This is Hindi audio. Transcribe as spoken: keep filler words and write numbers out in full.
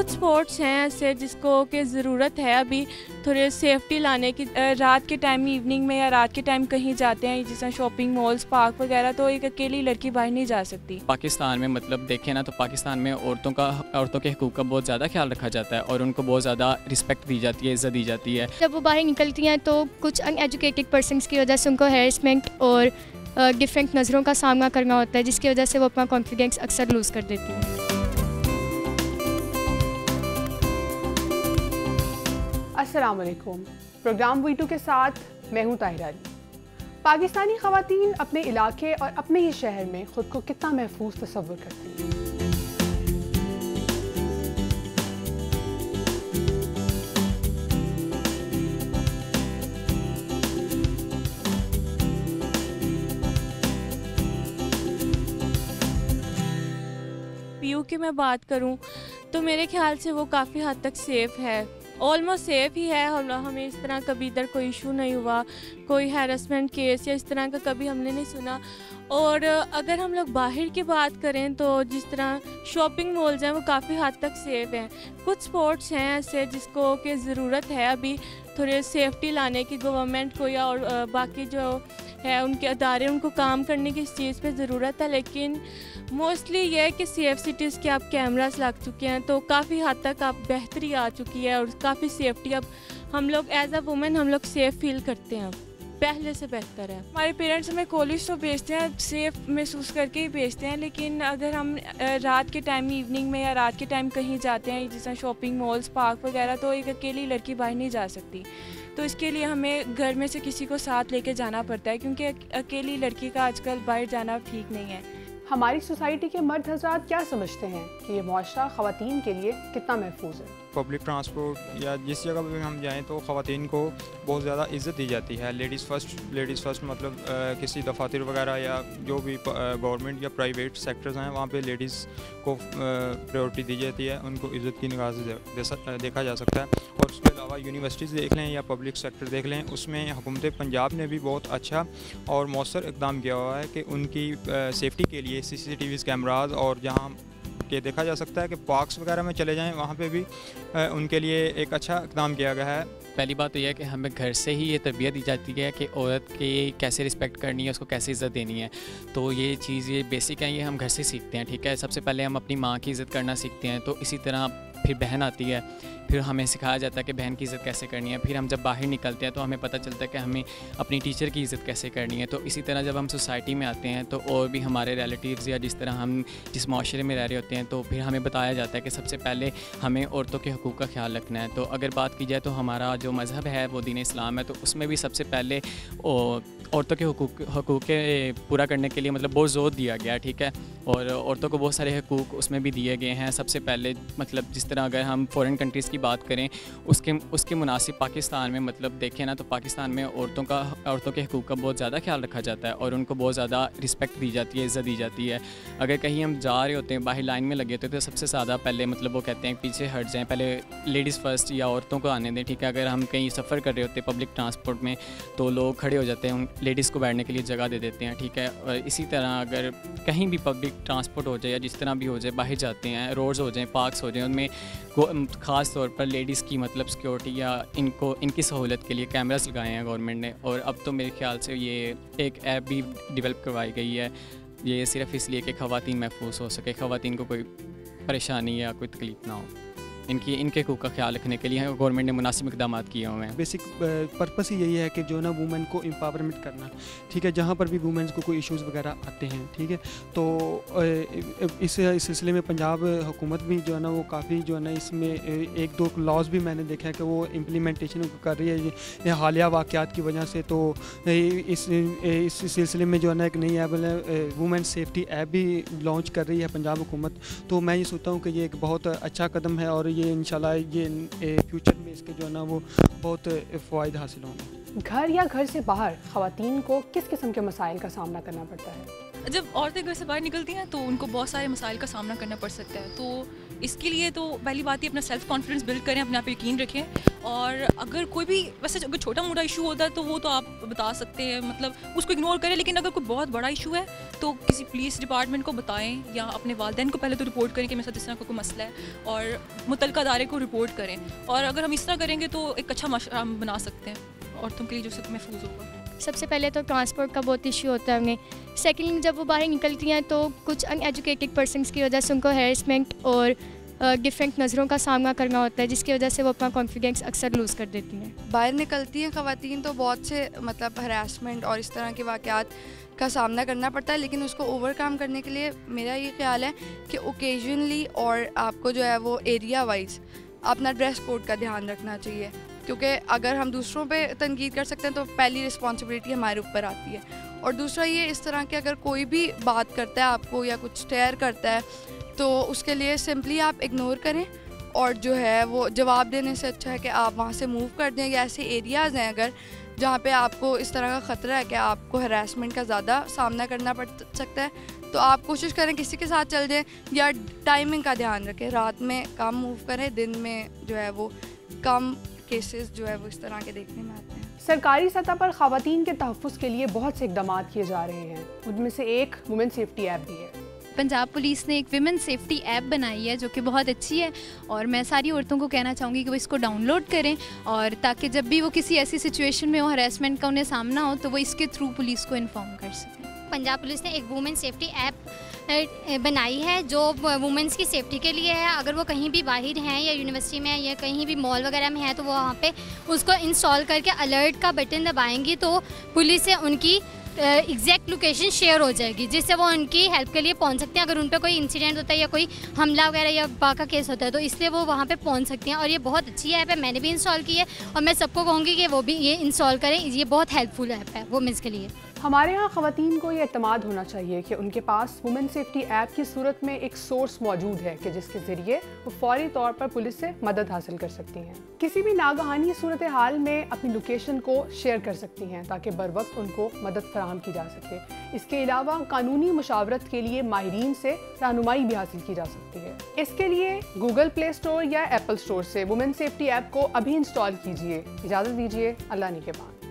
कुछ स्पोर्ट्स हैं ऐसे जिसको कि ज़रूरत है अभी थोड़े सेफ्टी लाने की। रात के टाइम इवनिंग में या रात के टाइम कहीं जाते हैं जैसे शॉपिंग मॉल्स पार्क वगैरह, तो एक अकेली लड़की बाहर नहीं जा सकती। पाकिस्तान में मतलब देखें ना तो पाकिस्तान में औरतों का औरतों के हकूक़ का बहुत ज़्यादा ख्याल रखा जाता है और उनको बहुत ज़्यादा रिस्पेक्ट दी जाती है, इज़्ज़त दी जाती है। जब वो बाहर निकलती हैं तो कुछ अनएजुकेटेड पर्सनस की वजह से उनको हैरेसमेंट और डिफरेंट नज़रों का सामना करना होता है, जिसकी वजह से वो अपना कॉन्फिडेंस अक्सर लूज़ कर देती हैं। अस्सलाम वालेकुम। प्रोग्राम वी टू के साथ मैं हूँ ताहिरा अली। पाकिस्तानी ख़वातीन अपने इलाके और अपने ही शहर में ख़ुद को कितना महफूज तस्वुर करती हैं। पीयू की मैं बात करूं तो मेरे ख्याल से वो काफ़ी हद तक सेफ़ है, ऑलमोस्ट सेफ़ ही है। हम हमें इस तरह कभी इधर कोई इशू नहीं हुआ, कोई हैरेसमेंट केस या इस तरह का कभी हमने नहीं सुना। और अगर हम लोग बाहर की बात करें तो जिस तरह शॉपिंग मॉल्स हैं वो काफ़ी हद तक सेफ़ हैं। कुछ स्पोर्ट्स हैं ऐसे जिसको कि ज़रूरत है अभी थोड़े सेफ्टी लाने की गवर्नमेंट को या और बाकी जो है उनके अदारे उनको काम करने की इस चीज़ पे ज़रूरत है। लेकिन मोस्टली ये है कि सेफ सिटीज़ के आप कैमरास लग चुके हैं तो काफ़ी हद तक आप बेहतरी आ चुकी है और काफ़ी सेफ्टी अब हम लोग एज अ वुमेन हम लोग सेफ़ फील करते हैं, अब पहले से बेहतर है। हमारे पेरेंट्स हमें कॉलेज तो भेजते हैं, सेफ़ महसूस करके ही भेजते हैं, लेकिन अगर हम रात के टाइम इवनिंग में या रात के टाइम कहीं जाते हैं जैसे शॉपिंग मॉल्स पार्क वगैरह, तो एक अकेली लड़की बाहर नहीं जा सकती। तो इसके लिए हमें घर में से किसी को साथ लेके जाना पड़ता है क्योंकि अकेली लड़की का आजकल बाहर जाना ठीक नहीं है। हमारी सोसाइटी के मर्द हज़रात क्या समझते हैं कि ये मुआशरा ख़वातीन के लिए कितना महफूज है? पब्लिक ट्रांसपोर्ट या जिस जगह पर हम जाएं तो ख़वातीन को बहुत ज़्यादा इज़्ज़त दी जाती है। लेडीज़ फ़र्स्ट लेडीज़ फ़र्स्ट मतलब आ, किसी दफातर वगैरह या जो भी गवर्नमेंट या प्राइवेट सेक्टर्स हैं वहाँ पे लेडीज़ को प्रायोरिटी दी जाती है, उनको इज़्ज़त की निगाह से दे, देखा जा सकता है। और उसके अलावा यूनिवर्सिटीज़ देख लें या पब्लिक सेक्टर देख लें, उसमें हुकूमत पंजाब ने भी बहुत अच्छा और मौसर इक़दाम किया हुआ है कि उनकी सेफ्टी के लिए C C T V cameras और जहाँ के देखा जा सकता है कि पार्क्स वगैरह में चले जाएं वहाँ पे भी उनके लिए एक अच्छा इक़दाम किया गया है। पहली बात तो यह है कि हमें घर से ही ये तरबियत दी जाती है कि औरत की कैसे रिस्पेक्ट करनी है, उसको कैसे इज़्ज़त देनी है। तो ये चीज़ ये बेसिक है, ये हम घर से सीखते हैं। ठीक है, सबसे पहले हम अपनी माँ की इज़्ज़त करना सीखते हैं, तो इसी तरह फिर बहन आती है, फिर हमें सिखाया जाता है कि बहन की इज़्ज़त कैसे करनी है। फिर हम जब बाहर निकलते हैं तो हमें पता चलता है कि हमें अपनी टीचर की इज़्ज़त कैसे करनी है। तो इसी तरह जब हम सोसाइटी में आते हैं तो और भी हमारे रिलेटिव्स या जिस तरह हम जिस माशरे में रह रहे होते हैं तो फिर हमें बताया जाता है कि सबसे पहले हमें औरतों के हकूक़ का ख्याल रखना है। तो अगर बात की जाए तो हमारा जो मज़हब है वो दीन इस्लाम है, तो उसमें भी सबसे पहले औरतों के हकूक़ हकूक़ पूरा करने के लिए मतलब बहुत ज़ोर दिया गया है। ठीक है, और औरतों को बहुत सारे हकूक़ उसमें भी दिए गए हैं। सबसे पहले मतलब जिस तरह अगर हम फ़ॉरेन कंट्रीज़ की बात करें उसके उसके मुनासिब पाकिस्तान में मतलब देखें ना तो पाकिस्तान में औरतों का औरतों के हकूक़ का बहुत ज़्यादा ख्याल रखा जाता है और उनको बहुत ज़्यादा रिस्पेक्ट दी जाती है, इज़्ज़त दी जाती है। अगर कहीं हम जा रहे होते हैं, बाहर लाइन में लगे होते हैं तो सबसे ज़्यादा पहले मतलब वो कहते हैं पीछे हट जाएँ, पहले लेडीज़ फ़र्स्ट या औरतों को आने दें। ठीक है, अगर हम कहीं सफ़र कर रहे होते हैं पब्लिक ट्रांसपोर्ट में तो लोग खड़े हो जाते हैं, उन लेडीज़ को बैठने के लिए जगह दे देते हैं। ठीक है, और इसी तरह अगर कहीं भी पब्लिक ट्रांसपोर्ट हो जाए या जिस तरह भी हो जाए, बाहर जाते हैं, रोड्स हो जाएँ, पार्क्स हो जाएँ, उनमें ख़ास तौर पर लेडीज़ की मतलब सिक्योरिटी या इनको इनकी सहूलत के लिए कैमरास लगाए हैं गवर्नमेंट ने। और अब तो मेरे ख्याल से ये एक ऐप भी डेवलप करवाई गई है, ये सिर्फ़ इसलिए कि ख़वातीन महफूज हो सके, ख़वातीन को कोई परेशानी या कोई तकलीफ़ ना हो। इनकी इनके हकूक़ का ख्याल रखने के लिए गवर्नमेंट ने मुनासिब इक़दाम किए हुए हैं। बेसिक पर्पस ही यही है कि जो ना वुमेन को एम्पावरमेंट करना। ठीक है, जहाँ पर भी वुमेन्स को कोई इश्यूज़ वगैरह आते हैं, ठीक है, तो इस इस सिलसिले में पंजाब हुकूमत भी जो है ना वो काफ़ी जो है ना इसमें एक दो लॉज भी मैंने देखा है कि वो इम्प्लीमेंटेशन कर रही है ये हालिया वाक़यात की वजह से। तो इस इस सिलसिले में जो है ना एक नई ऐप वुमेन सेफ्टी ऐप भी लॉन्च कर रही है पंजाब हुकूमत। तो मैं ये सोचता हूँ कि ये एक बहुत अच्छा कदम है और ये इंशाल्लाह ये फ्यूचर में इसके जो है ना वो बहुत फ़ायदे हासिल होंगे। घर या घर से बाहर ख़वातीन को किस किस्म के मसाइल का सामना करना पड़ता है? जब औरतें घर से बाहर निकलती हैं तो उनको बहुत सारे मसाइल का सामना करना पड़ सकता है। तो इसके लिए तो पहली बात ही अपना सेल्फ कॉन्फिडेंस बिल्ड करें, अपने आप पे यकीन रखें। और अगर कोई भी वैसे अगर छोटा मोटा इशू होता है तो वो तो आप बता सकते हैं, मतलब उसको इग्नोर करें। लेकिन अगर कोई बहुत बड़ा इशू है तो किसी पुलिस डिपार्टमेंट को बताएं या अपने वालिदैन को पहले तो रिपोर्ट करें कि मेरे साथ इस तरह का कोई मसला है, और मुतल्लिका अदारे को रिपोर्ट करें। और अगर हम इस तरह करेंगे तो एक अच्छा माशरा हम बना सकते हैं औरतों के लिए, जो सबको महफूज होगा। सबसे पहले तो ट्रांसपोर्ट का बहुत इशू होता है उन्हें। सेकेंडली, जब वो बाहर निकलती हैं तो कुछ अनएजुकेटेड पर्सनस की वजह से उनको हैरेसमेंट और डिफरेंट नज़रों का सामना करना होता है, जिसकी वजह से वो अपना कॉन्फिडेंस अक्सर लूज़ कर देती हैं। बाहर निकलती हैं ख़वातीन तो बहुत से मतलब हरासमेंट और इस तरह के वाक़यात का सामना करना पड़ता है, लेकिन उसको ओवरकम करने के लिए मेरा ये ख्याल है कि ओकेजनली और आपको जो है वो एरिया वाइज अपना ड्रेस कोड का ध्यान रखना चाहिए, क्योंकि अगर हम दूसरों पे तनकीद कर सकते हैं तो पहली रिस्पॉन्सिबिलिटी हमारे ऊपर आती है। और दूसरा ये, इस तरह के अगर कोई भी बात करता है आपको या कुछ शेयर करता है तो उसके लिए सिंपली आप इग्नोर करें, और जो है वो जवाब देने से अच्छा है कि आप वहाँ से मूव कर दें। या ऐसे एरियाज़ हैं अगर जहाँ पे आपको इस तरह का ख़तरा है कि आपको हरासमेंट का ज़्यादा सामना करना पड़ सकता है, तो आप कोशिश करें किसी के साथ चल जाएं, या टाइमिंग का ध्यान रखें, रात में कम मूव करें, दिन में जो है वो कम केसेस जो है वो इस तरह के देखने में आते हैं। सरकारी सतह पर ख़वातीन के तहफ़्फ़ुज़ के लिए बहुत से इक़दाम किए जा रहे हैं, उनमें से एक वुमेन सेफ्टी ऐप भी है। पंजाब पुलिस ने एक विमेन सेफ्टी ऐप बनाई है जो कि बहुत अच्छी है, और मैं सारी औरतों को कहना चाहूँगी कि वो इसको डाउनलोड करें, और ताकि जब भी वो किसी ऐसी सिचुएशन में हो, हरासमेंट का उन्हें सामना हो, तो वो इसके थ्रू पुलिस को इन्फॉर्म कर सकें। पंजाब पुलिस ने एक वुमेन सेफ्टी ऐप बनाई है जो वुमेंस की सेफ्टी के लिए है। अगर वो कहीं भी बाहर हैं या यूनिवर्सिटी में या कहीं भी मॉल वगैरह में है तो वो वहाँ पे उसको इंस्टॉल करके अलर्ट का बटन दबाएंगी तो पुलिस से उनकी एग्जैक्ट लोकेशन शेयर हो जाएगी, जिससे वो उनकी हेल्प के लिए पहुंच सकते हैं। अगर उन पर कोई इंसिडेंट होता है या कोई हमला वगैरह या बा का केस होता है तो इसलिए वो वहाँ पे पहुंच सकती हैं। और ये बहुत अच्छी ऐप है, मैंने भी इंस्टॉल की है और मैं सबको कहूँगी कि वो भी ये इंस्टॉल करें। ये बहुत हेल्पफुल ऐप है वुमेन्स के लिए। हमारे यहाँ ख़वातीन को ये एतमाद होना चाहिए कि उनके पास वुमेन सेफ्टी ऐप की सूरत में एक सोर्स मौजूद है कि जिसके ज़रिए वो फौरी तौर पर पुलिस से मदद हासिल कर सकती हैं। किसी भी नागहानी सूरत हाल में अपनी लोकेशन को शेयर कर सकती हैं ताकि बर वक्त उनको मदद फराहम की जा सके। इसके अलावा कानूनी मुशावरत के लिए माहिरीन से रहनुमाई भी हासिल की जा सकती है। इसके लिए गूगल प्ले स्टोर या एप्पल स्टोर से वुमेन सेफ्टी ऐप को अभी इंस्टॉल कीजिए। इजाज़त दीजिए, अल्लाह निगहबान।